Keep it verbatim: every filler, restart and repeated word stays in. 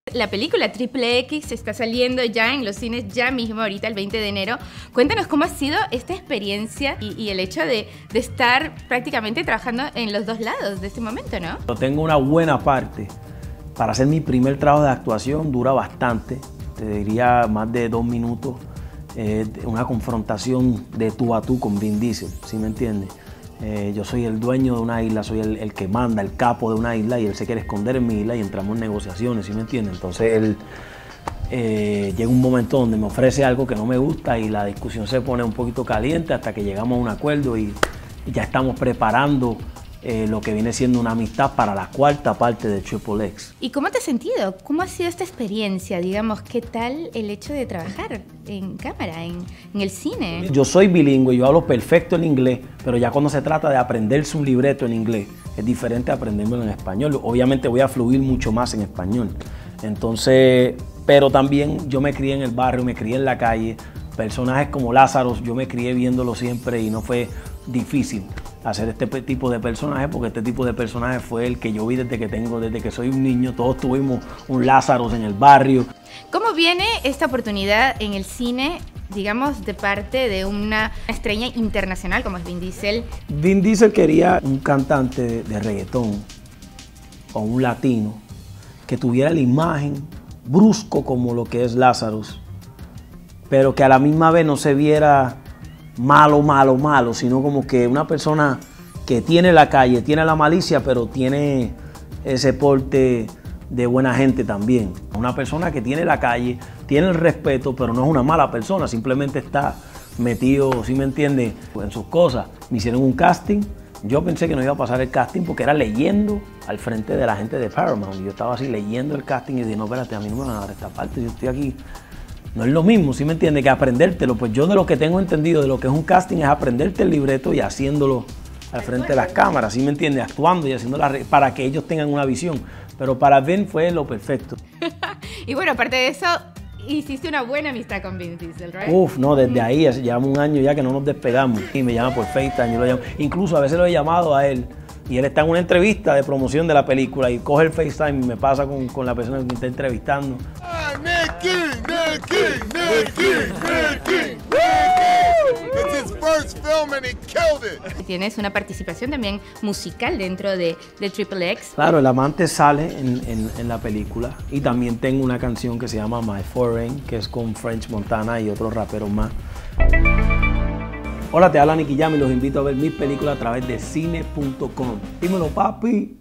La película Triple X está saliendo ya en los cines ya mismo, ahorita el veinte de enero. Cuéntanos cómo ha sido esta experiencia y, y el hecho de, de estar prácticamente trabajando en los dos lados de este momento, ¿no? Tengo una buena parte. Para hacer mi primer trabajo de actuación dura bastante, te diría más de dos minutos. Eh, una confrontación de tú a tú con Vin Diesel, ¿sí me entiendes? Eh, yo soy el dueño de una isla, soy el, el que manda, el capo de una isla y él se quiere esconder en mi isla y entramos en negociaciones, ¿sí me entiendes? Entonces él eh, llega un momento donde me ofrece algo que no me gusta y la discusión se pone un poquito caliente hasta que llegamos a un acuerdo y, y ya estamos preparando Eh, lo que viene siendo una amistad para la cuarta parte de Triple X. ¿Y cómo te has sentido? ¿Cómo ha sido esta experiencia? Digamos, ¿qué tal el hecho de trabajar en cámara, en, en el cine? Yo soy bilingüe, yo hablo perfecto en inglés, pero ya cuando se trata de aprenderse un libreto en inglés, es diferente a aprendérmelo en español. Obviamente voy a fluir mucho más en español. Entonces, pero también yo me crié en el barrio, me crié en la calle. Personajes como Lázaro, yo me crié viéndolo siempre y no fue difícil hacer este tipo de personaje, porque este tipo de personaje fue el que yo vi desde que tengo, desde que soy un niño. Todos tuvimos un Lázaro en el barrio. ¿Cómo viene esta oportunidad en el cine, digamos, de parte de una estrella internacional como es Vin Diesel? Vin Diesel quería un cantante de, de reggaetón o un latino que tuviera la imagen brusco como lo que es Lázaro, pero que a la misma vez no se viera malo, malo, malo, sino como que una persona que tiene la calle, tiene la malicia, pero tiene ese porte de buena gente también. Una persona que tiene la calle, tiene el respeto, pero no es una mala persona, simplemente está metido, ¿sí me entiende?, en sus cosas. Me hicieron un casting, yo pensé que no iba a pasar el casting porque era leyendo al frente de la gente de Paramount. Y yo estaba así leyendo el casting y dije, no, espérate, a mí no me van a dar esta parte, yo estoy aquí. No es lo mismo, ¿sí me entiende?, que aprendértelo. Pues yo de lo que tengo entendido de lo que es un casting es aprenderte el libreto y haciéndolo al frente de las cámaras, ¿sí me entiende?, actuando y haciendo la para que ellos tengan una visión. Pero para Vin fue lo perfecto. Y bueno, aparte de eso, hiciste una buena amistad con Vin Diesel, ¿right? Uf, no, desde ahí, llevamos un año ya que no nos despegamos. Y me llama por FaceTime, yo lo llamo. Incluso a veces lo he llamado a él y él está en una entrevista de promoción de la película y coge el FaceTime y me pasa con, con la persona que me está entrevistando. Ah, Nicky, Nicky, Nicky, Nicky, Nicky. It's his first film and he killed it. Tienes una participación también musical dentro de, de Triple X. Claro, el amante sale en, en, en la película y también tengo una canción que se llama My Foreign, que es con French Montana y otros raperos más. Hola, te habla Nicky Jam y los invito a ver mis películas a través de cine punto com. Dímelo, papi.